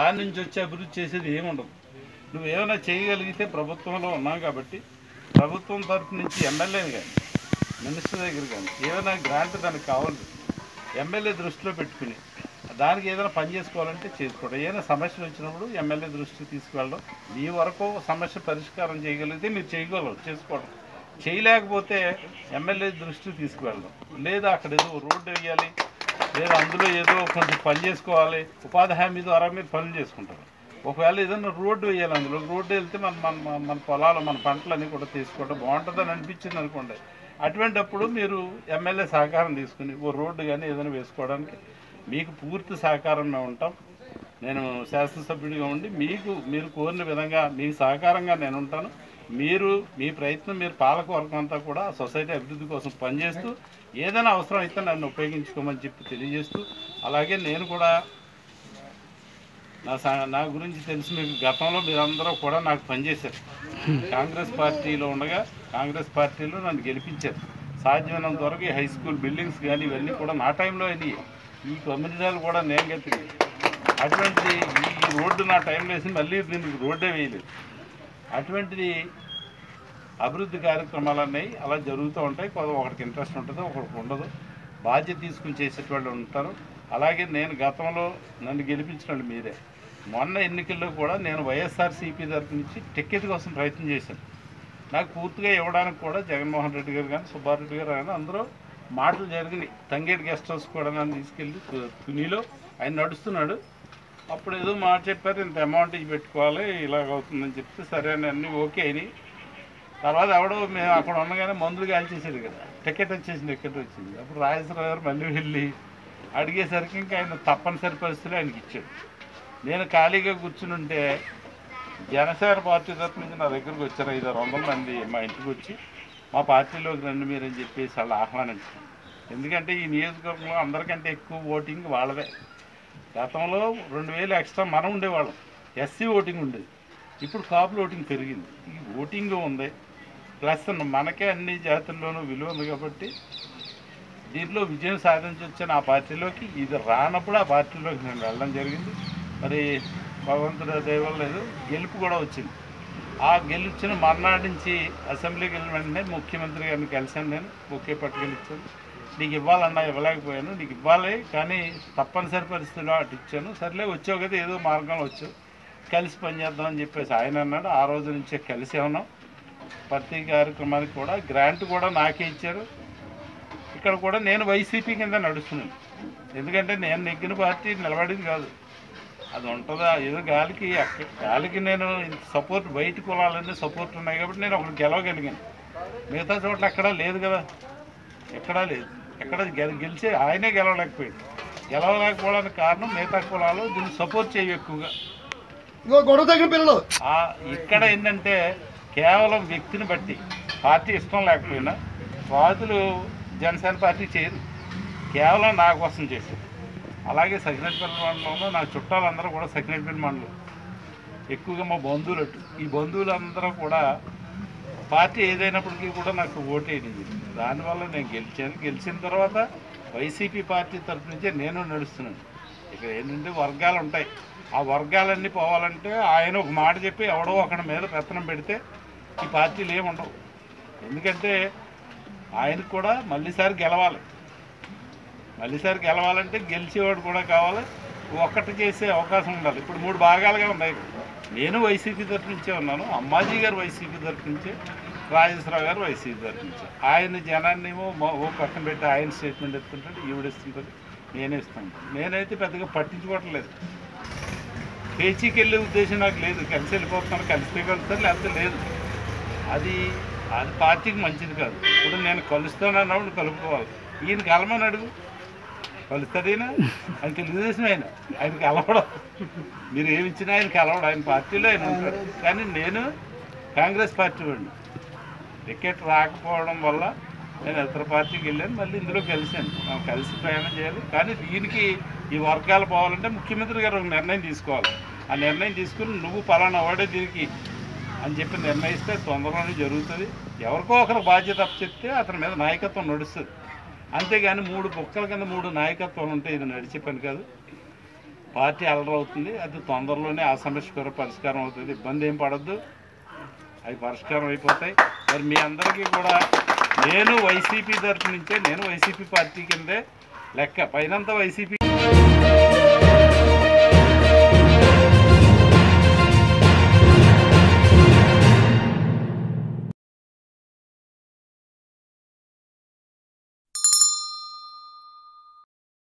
దాని నుంచి వచ్చి అభివృద్ధి చేసేది ఏముండదు. నువ్వేమైనా చేయగలిగితే ప్రభుత్వంలో ఉన్నావు కాబట్టి ప్రభుత్వం తరఫు నుంచి ఎమ్మెల్యేని కానీ మినిస్టర్ దగ్గర కానీ ఏమైనా గ్రాంట్ దానికి కావాలి, ఎమ్మెల్యే దృష్టిలో పెట్టుకుని దానికి ఏదైనా పని చేసుకోవాలంటే చేసుకోవడం. ఏదైనా సమస్యలు వచ్చినప్పుడు ఎమ్మెల్యే దృష్టికి తీసుకువెళ్ళడం. మీ వరకు సమస్య పరిష్కారం చేయగలిగితే మీరు చేయగలరు, చేసుకోవడం. చేయలేకపోతే ఎమ్మెల్యే దృష్టికి తీసుకువెళ్ళడం. లేదా అక్కడ ఏదో రోడ్డు వేయాలి, లేదా అందులో ఏదో కొంచెం పని చేసుకోవాలి, ఉపాధి హామీ ద్వారా మీరు పనులు చేసుకుంటారు. ఒకవేళ ఏదైనా రోడ్డు వేయాలి, అందులో రోడ్డు వెళ్తే మన పొలాలు మన పంటలన్నీ కూడా తీసుకోవడం బాగుంటుందని అనిపించింది అనుకోండి. అటువంటిప్పుడు మీరు ఎమ్మెల్యే సహకారం తీసుకుని ఓ రోడ్డు కానీ ఏదైనా వేసుకోవడానికి మీకు పూర్తి సహకారంగా ఉంటాం. నేను శాసనసభ్యుడిగా ఉండి మీరు కోరిన విధంగా మీకు సహకారంగా నేను ఉంటాను. మీ ప్రయత్నం, మీరు పాలకవర్గం అంతా కూడా సొసైటీ అభివృద్ధి కోసం పనిచేస్తూ ఏదైనా అవసరం అయితే నన్ను ఉపయోగించుకోమని చెప్పి తెలియజేస్తూ, అలాగే నేను కూడా నా గురించి తెలిసి మీకు గతంలో మీరందరూ కూడా నాకు పనిచేశారు. కాంగ్రెస్ పార్టీలో ఉండగా కాంగ్రెస్ పార్టీలో నన్ను గెలిపించారు. సాధ్యమైనంత వరకు ఈ హై స్కూల్ బిల్డింగ్స్ కానీ ఇవన్నీ కూడా నా టైంలో అయినాయి. ఈ కమ్యూనిటీలు కూడా నేను గెలిచింది. అటువంటిది ఈ రోడ్డు నా టైంలో వేసి మళ్ళీ దీనికి రోడ్డే వేయలేదు. అటువంటిది అభివృద్ధి కార్యక్రమాలన్నీ అలా జరుగుతూ ఉంటాయి. ఒకరికి ఇంట్రెస్ట్ ఉంటుంది, ఒకరికి ఉండదు. బాధ్యత తీసుకుని చేసేటవాళ్ళు ఉంటారు. అలాగే నేను గతంలో నన్ను గెలిపించిన వాళ్ళు మీరే. మొన్న ఎన్నికల్లో కూడా నేను వైఎస్ఆర్సీపీ తరఫు నుంచి టికెట్ కోసం ప్రయత్నం చేశాను. నాకు పూర్తిగా ఇవ్వడానికి కూడా జగన్మోహన్ రెడ్డి గారు కానీ సుబ్బారెడ్డి గారు కానీ అందరూ మాటలు జరిగినాయి. తంగేటి గెస్ట్ హౌస్ కూడా నన్ను తీసుకెళ్ళి తునిలో ఆయన నడుస్తున్నాడు. అప్పుడు ఏదో మాట చెప్పారు, ఇంత అమౌంట్ ఇవి పెట్టుకోవాలి, ఇలాగవుతుందని చెప్తే సరే అని అన్నీ ఓకే అయినాయి. తర్వాత ఎవడో మేము అక్కడ ఉండగానే మందులు కాల్చేసాడు కదా, టికెట్ వచ్చింది. అప్పుడు రాజేశ్వరరావు గారు మళ్ళీ వెళ్ళి అడిగేసరికి ఇంకా ఆయన తప్పనిసరి పరిస్థితులు ఆయనకి ఇచ్చాడు. నేను ఖాళీగా కూర్చుని ఉంటే జనసేన పార్టీ తరఫు నుంచి నా దగ్గరకు వచ్చారు 500 మంది మా ఇంటికి వచ్చి మా పార్టీలోకి రండి మీరని చెప్పేసి వాళ్ళు ఆహ్వానించారు. ఎందుకంటే ఈ నియోజకవర్గంలో అందరికంటే ఎక్కువ ఓటింగ్ వాళ్ళదే. గతంలో 2000 ఎక్స్ట్రా మనం ఉండేవాళ్ళం, ఎస్సీ ఓటింగ్ ఉండేది. ఇప్పుడు కాపుల ఓటింగ్ పెరిగింది. ఈ ఓటింగ్ ఉంది, ప్లస్ మనకే అన్ని జాతుల్లోనూ విలువ ఉంది కాబట్టి దీంట్లో విజయం సాధించవచ్చని ఆ పార్టీలోకి, ఇది రానప్పుడు ఆ పార్టీలోకి నేను వెళ్ళడం జరిగింది. మరి భగవంతుడు దైవం లేదు, గెలుపు కూడా వచ్చింది. ఆ గెలిచిన మర్నాడు నుంచి అసెంబ్లీకి వెళ్ళిన వెంటనే ముఖ్యమంత్రి గారిని కలిశాను. నేను బొకే పట్టుకెళ్ళిచ్చాను. నీకు ఇవ్వాలన్నా ఇవ్వలేకపోయాను, నీకు ఇవ్వాలి కానీ తప్పనిసరి పరిస్థితిలో అటు ఇచ్చాను. సర్లే వచ్చావు కదా, ఏదో మార్గంలో వచ్చావు, కలిసి పనిచేద్దామని చెప్పేసి ఆయన అన్నాడు. ఆ రోజు నుంచే కలిసి ఉన్నాం. ప్రతి కార్యక్రమానికి కూడా గ్రాంట్ కూడా నాకే ఇచ్చారు. ఇక్కడ కూడా నేను వైసీపీ కింద నడుస్తున్నాను. ఎందుకంటే నేను నెగ్గిన పార్టీ నిలబడింది కాదు, అది ఉంటుందా ఏదో గాలికి నేను సపోర్ట్ బయట కులాలన్నీ సపోర్ట్ ఉన్నాయి కాబట్టి నేను ఒకటి గెలవగలిగాను. మిగతా చోట్ల ఎక్కడా లేదు కదా, ఎక్కడా లేదు. ఎక్కడ గెలిచే ఆయనే గెలవలేకపోయాడు. గెలవలేకపోవడానికి కారణం మిగతా కులాలు దీన్ని సపోర్ట్ చేయవు ఎక్కువగా. ఇక్కడ ఏంటంటే కేవలం వ్యక్తిని బట్టి పార్టీ ఇష్టం లేకపోయినా వాదులు జనసేన పార్టీ చేయరు, కేవలం నా కోసం చేశారు. అలాగే సకినేటిపల్లి మండలంలో నా చుట్టాలందరూ కూడా సకినేటిపల్లి మండలం ఎక్కువగా మా బంధువులు అటు. ఈ బంధువులందరూ కూడా పార్టీ ఏదైనప్పటికీ కూడా నాకు ఓటేది. దానివల్ల నేను గెలిచాను. గెలిచిన తర్వాత వైసీపీ పార్టీ తరఫు నుంచే నేను నడుస్తున్నాను. ఇక్కడ ఏంటంటే వర్గాలు ఉంటాయి, ఆ వర్గాలన్నీ పోవాలంటే ఆయన ఒక మాట చెప్పి ఎవడో ఒకడి మీద పెత్తనం పెడితే ఈ పార్టీలు ఏమి ఉండవు. ఎందుకంటే ఆయనకు కూడా మళ్ళీసారి గెలవాలంటే గెలిచేవాడు కూడా కావాలి, ఒక్కటి చేసే అవకాశం ఉండాలి. ఇప్పుడు 3 భాగాలుగా ఉన్నాయి. నేను వైసీపీ తరఫు నుంచే ఉన్నాను, అమ్మాజీ గారు వైసీపీ తరఫు నుంచే, రాజేశ్వరరావు గారు వైసీపీ తరఫు నుంచే. ఆయన జనాన్ని ఓ పక్కన పెట్టి ఆయన స్టేట్మెంట్ ఇస్తుంటాడు, ఈవిడిస్తుంటుంది, నేనే ఇస్తాను. నేనైతే పెద్దగా పట్టించుకోవట్లేదు. పేచీకి వెళ్ళే ఉద్దేశం నాకు లేదు. కలిసి వెళ్ళిపోతున్నాను, కలిస్తే కలుస్తాను, లేకపోతే లేదు. అది పార్టీకి మంచిది కాదు. ఇప్పుడు నేను కలుస్తానన్నప్పుడు కలుపుకోవాలి. ఈయన కలమని అడుగు, కలుస్తాడైనా ఆయన తెలుగుదేశం, ఆయన కలవడం. మీరు ఏమి ఇచ్చినా ఆయన కలవడం, ఆయన పార్టీలో ఆయన ఉంటారు. కానీ నేను కాంగ్రెస్ పార్టీ వాడిని. టికెట్ రాకపోవడం వల్ల నేను ఇతర పార్టీకి వెళ్ళాను, మళ్ళీ ఇందులో కలిశాను. కలిసి ప్రయాణం చేయాలి. కానీ దీనికి ఈ వర్గాలు పోవాలంటే ముఖ్యమంత్రి గారు ఒక నిర్ణయం తీసుకోవాలి. ఆ నిర్ణయం తీసుకుని నువ్వు పలానా వాడే దీనికి అని చెప్పి నిర్ణయిస్తే తొందరలోనే జరుగుతుంది. ఎవరికో ఒకరు బాధ్యత చెప్తే అతని మీద నాయకత్వం నడుస్తుంది. అంతేగాని 3 బుక్కల కింద 3 నాయకత్వాలు ఉంటే ఇది నడిచే పని కాదు. పార్టీ అలరవుతుంది. అది తొందరలోనే ఆ సమస్య కూడా పరిష్కారం అవుతుంది. ఇబ్బంది ఏం పడద్దు, అవి పరిష్కారం అయిపోతాయి. మరి మీ అందరికీ కూడా నేను వైసీపీ తరఫు నుంచే, నేను వైసీపీ పార్టీ కిందే లెక్క, పైనంతా వైసీపీ